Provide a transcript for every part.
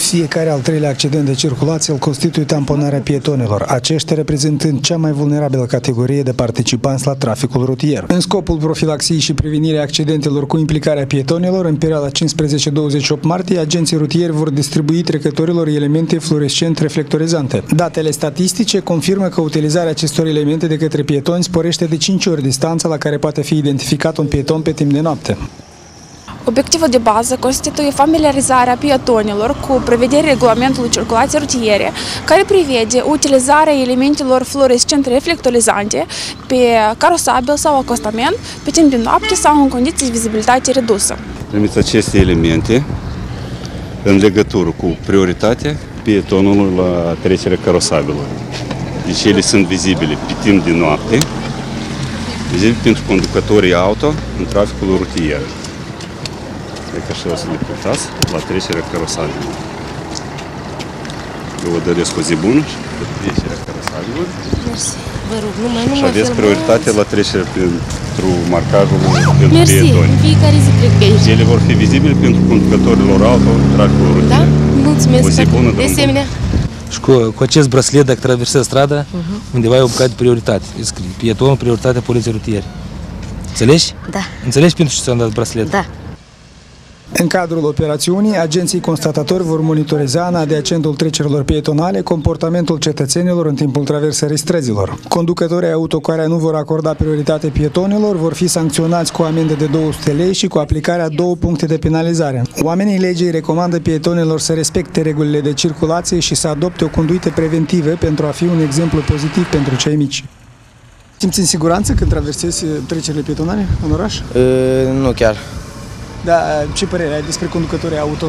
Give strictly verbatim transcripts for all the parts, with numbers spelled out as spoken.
Fiecare al treilea accident de circulație îl constituie tamponarea pietonilor, aceștia reprezentând cea mai vulnerabilă categorie de participanți la traficul rutier. În scopul profilaxiei și prevenirii accidentelor cu implicarea pietonilor, în perioada cincisprezece douăzeci și opt martie, agenții rutieri vor distribui trecătorilor elemente fluorescent reflectorizante. Datele statistice confirmă că utilizarea acestor elemente de către pietoni sporește de cinci ori distanța la care poate fi identificat un pieton pe timp de noapte. Obiectivul de bază constituie familiarizarea pietonilor cu prevederea regulamentului circulației rutiere, care prevede utilizarea elementelor fluorescent reflectorizante pe carosabil sau acostament pe timp de noapte sau în condiții de vizibilitate redusă. Primiți aceste elemente în legătură cu prioritatea pietonului la trecerea carosabilului. Deci ele sunt vizibile pe timp de noapte, vizibile pentru conducătorii auto în traficul rutier. Cred că așa o să le puteți la trecerea carosabilului. Eu vă doresc o zi bună și pe trecerea carosabilului. Mersi. Vă rog, numai nu și mă aveți filmați. prioritate la trecerea pentru marcajul pentru Mersi, pietoni. în fiecare zi trec pe aici. Ele vor fi vizibile pentru conducătorilor auto în traficul rutier. Da? Mulțumesc. O zi bună, de asemenea. Și cu, cu acest braslet, dacă traversezi strada, uh-huh. undeva e o bucată de prioritate. Scrie pietonul, prioritatea poliției rutiere. Înțelegi? Da. Înțelegi pentru ce ți-am dat braslet? Da. În cadrul operațiunii, agenții constatatori vor monitoriza în adiacentul trecerilor pietonale comportamentul cetățenilor în timpul traversării străzilor. Conducătorii auto care nu vor acorda prioritate pietonilor vor fi sancționați cu o amendă de două sute lei și cu aplicarea două puncte de penalizare. Oamenii legii recomandă pietonilor să respecte regulile de circulație și să adopte o conduită preventivă pentru a fi un exemplu pozitiv pentru cei mici. Simți în siguranță când traversezi trecerile pietonale în oraș? E, nu chiar. Da, ce părere ai despre conducătorii auto?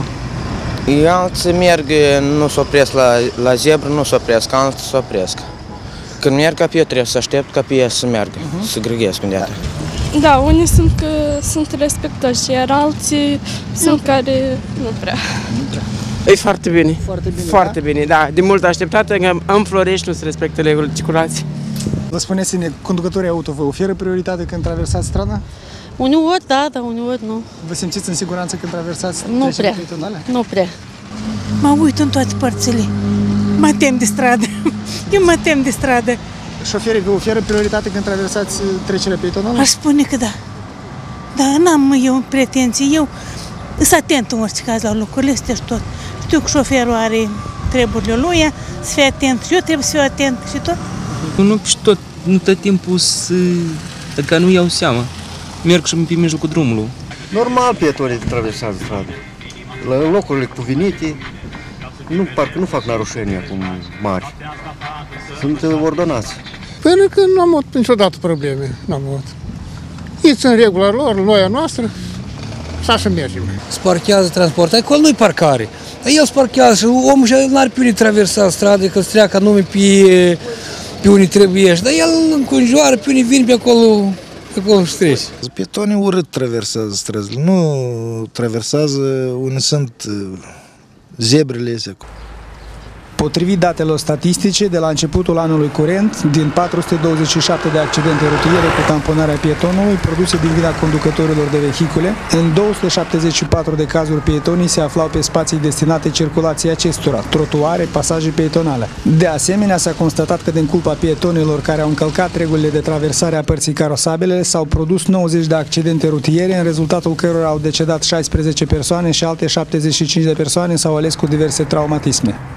Alții merg, nu se opresc la, la zebră, nu se opresc, alții se opresc. Când merg ca pe eu, trebuie să aștept ca pe ei să meargă, uh-huh. să grăghesc undeva. Da, unii sunt că sunt respectați, iar alții nu. sunt care nu prea. Nu prea. E foarte bine. Foarte bine, Foarte da? bine, da. De mult așteptat, că în Florești nu se respectă regulile de circulație. Vă spuneți-ne, conducătorii auto vă oferă prioritate când traversați strada? Uneori da, dar uneori nu. Vă simțiți în siguranță când traversați Nu trecerile prea. pietonale? Nu prea. Mă uit în toate părțile. Mă tem de stradă. Eu mă tem de stradă. Șoferii vă oferă prioritate când traversați trecerea pietonală? Aș spune că da. Dar n-am eu pretenții. Eu sunt atent în orice caz la lucrurile astea și tot. Știu că șoferul are treburile lui, să fie atent și eu trebuie să fiu atent și tot. Nu, și tot, nu tot timpul să, că nu iau seama. Merg și pe mijlocul drumului. Normal pietonii traversează strada. La locurile cuvenite, nu, parcă nu fac narușenii acum mari. Sunt ordonați. Până că nu am avut niciodată probleme. Nu am avut. Iți în regula lor, loia noastră, să așa mergem. Se parchează transportul, acolo nu-i parcare. Dar el se parchează și omul și n-ar pe unde traversa strada, că se treacă anume pe, pe unde trebuie. Dar el înconjoară pe unde vine pe acolo. Pietonii urât traversează străzile, nu traversează unde sunt zebrele astea. Potrivit datelor statistice, de la începutul anului curent, din patru sute douăzeci și șapte de accidente rutiere cu tamponarea pietonului produse din vina conducătorilor de vehicule, în două sute șaptezeci și patru de cazuri pietonii se aflau pe spații destinate circulației acestora, trotuare, pasaje pietonale. De asemenea, s-a constatat că din culpa pietonilor care au încălcat regulile de traversare a părții carosabile s-au produs nouăzeci de accidente rutiere, în rezultatul cărora au decedat șaisprezece persoane și alte șaptezeci și cinci de persoane s-au ales cu diverse traumatisme.